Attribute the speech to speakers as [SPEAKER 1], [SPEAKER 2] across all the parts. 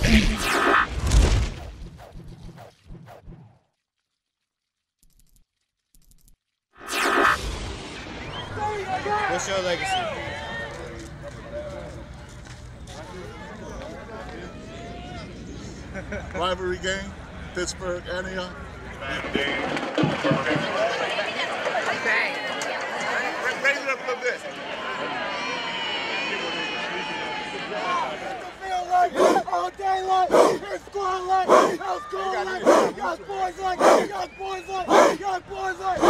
[SPEAKER 1] What's your legacy?
[SPEAKER 2] Rivalry game, Pittsburgh, Antioch.
[SPEAKER 3] Raise it up a little bit.
[SPEAKER 4] All day long, it's squad like, house squad like, young boys like, young boys like, young boys like.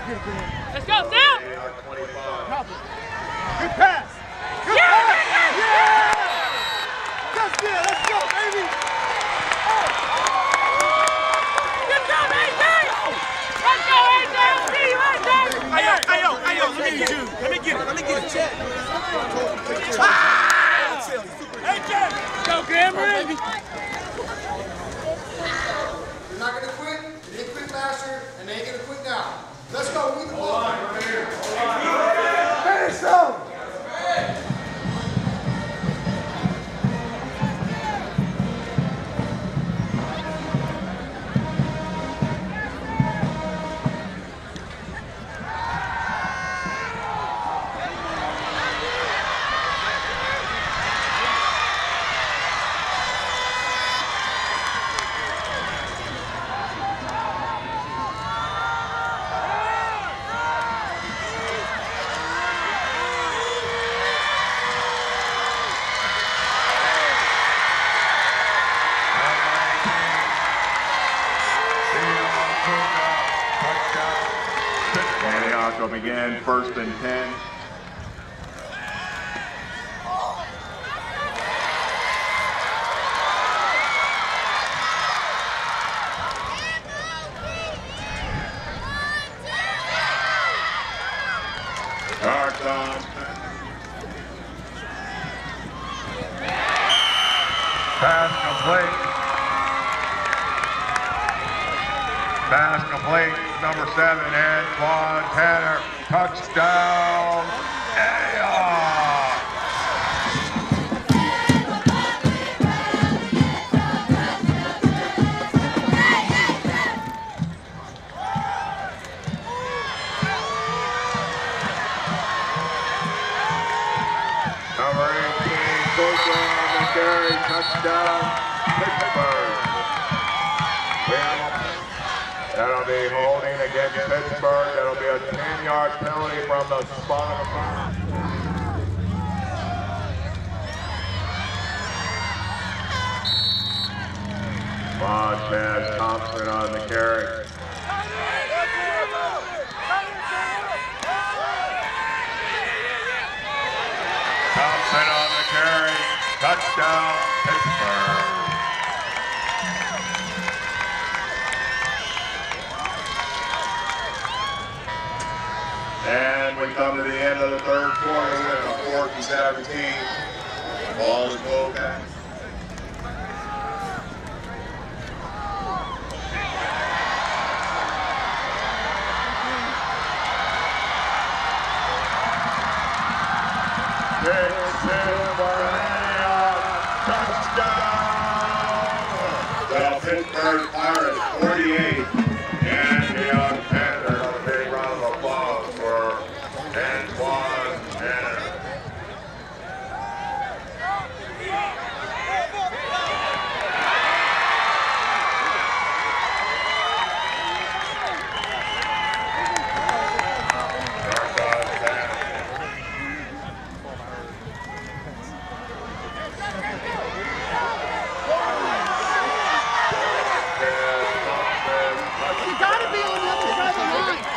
[SPEAKER 1] Let's go, Sam!
[SPEAKER 4] Good pass! Good pass! Yeah! That's good, let's go, baby!
[SPEAKER 1] Good job, AJ! Let's go, AJ! I'll see you, AJ!
[SPEAKER 3] Hey, yo, let me get it. Check.
[SPEAKER 1] AJ! Go, Cameron!
[SPEAKER 5] You're not going to quit. You didn't quit last year, and they ain't going to quit now. Let's go. Move the ball.
[SPEAKER 4] Finish them!
[SPEAKER 3] Antioch will begin 1st and 10. Pass complete. Pass complete. Number 7, Antoine Tanner. Touchdown. Antioch. Number 18, Coulter on the carry, touchdown, Pittsburgh. That'll be holding against Pittsburgh. That'll be a 10-yard penalty from the spot of the foul. Montez Thompson on the carry. Thompson on the carry, touchdown, Pittsburgh. And we come to the end of the 3rd quarter with a 4th and 17. Ball is moved back. Touchdown! The Pittsburgh Pirates 48 and the Panthers. A big round of applause for Antoine Tanner.
[SPEAKER 4] You gotta be on the other side of the line.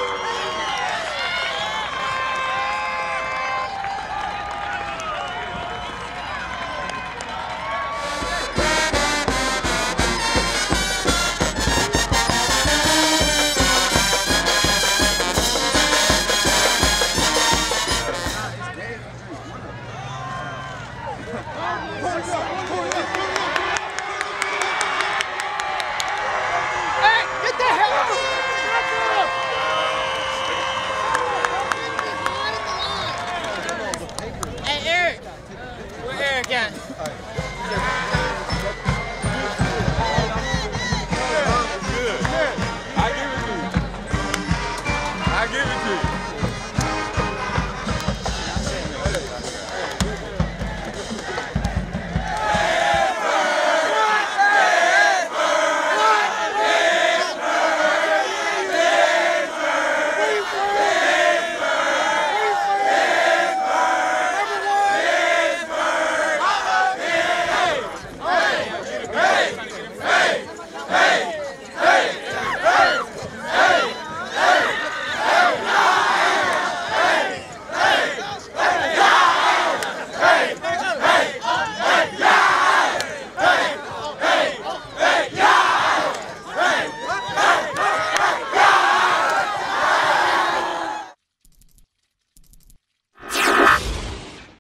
[SPEAKER 1] Again.
[SPEAKER 3] I give it to you.